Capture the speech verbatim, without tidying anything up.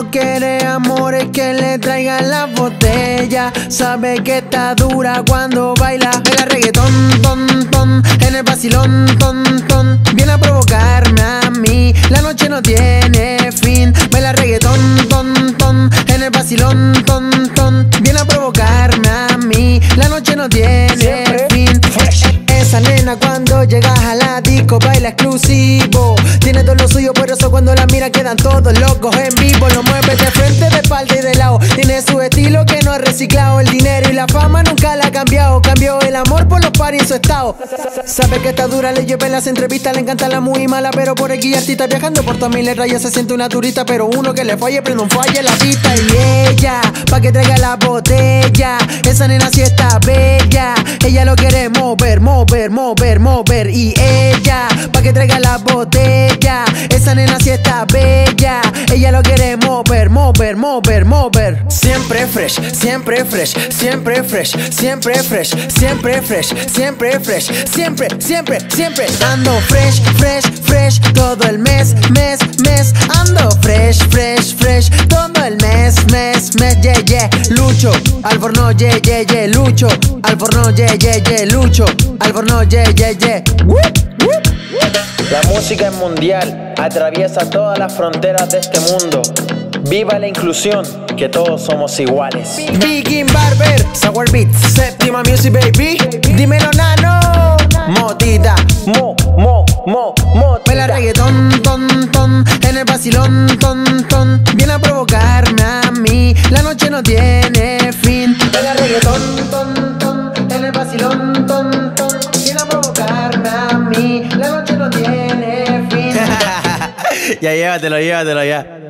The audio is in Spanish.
no quiere amores que le traigan la botella. Sabe que está dura cuando baila. Baila reggaetón, ton, ton, en el vacilón, ton, ton. Viene a provocarme a mí, la noche no tiene fin. Baila reggaetón, ton, ton, en el vacilón, ton, ton. Viene a provocarme a mí, la noche no tiene Siempre fin. Esa nena cuando llegas a la disco baila exclusivo. Tiene todo lo suyo, por eso cuando la mira quedan todos locos en vivo. Lo mueve de frente, de espalda y de lado. Tiene su estilo que no ha reciclado. El dinero y la fama nunca la ha cambiado. Cambió el amor por los paris y su estado. Sabe que está dura, le lleva en las entrevistas. Le encanta la muy mala, pero por aquí artista. Viajando por todas miles rayas se siente una turista. Pero uno que le falle, prende un falle en la pista. Y ella, pa' que traiga la botella. Esa nena sí está bella. Ella lo quiere mover, mover, mover, mover. Y ella, pa' que traiga la botella. Esa nena sí está bella. Ella lo quiere mover, mover, mover, mover. Siempre fresh, siempre fresh, siempre fresh, siempre fresh, siempre fresh, siempre fresh, siempre, siempre, siempre. Ando fresh, fresh, fresh, todo el mes, mes, mes. Ando fresh, fresh, fresh, todo el mes, mes, mes. Yeah, yeah, Lucho, Albornoz, yeah, yeah, yeah, Lucho, Albornoz, yeah, yeah, yeah, Lucho, Albornoz, yeah, yeah, yeah. Whoop, whoop. La música es mundial, atraviesa todas las fronteras de este mundo. Viva la inclusión, que todos somos iguales. Viking Barber, Sour Beats, Séptima Music, baby. Dímelo, nano. Motita, Mo, mo, mo, mo. baila reggaetón, ton, ton, en el vacilón, ton, ton. Viene a provocarme a mí, la noche no tiene fin. Baila reggaetón, ton, ton, en el vacilón, ton, ton. Viene a provocarme a mí, la noche no tiene fin. Ya llévatelo, llévatelo ya.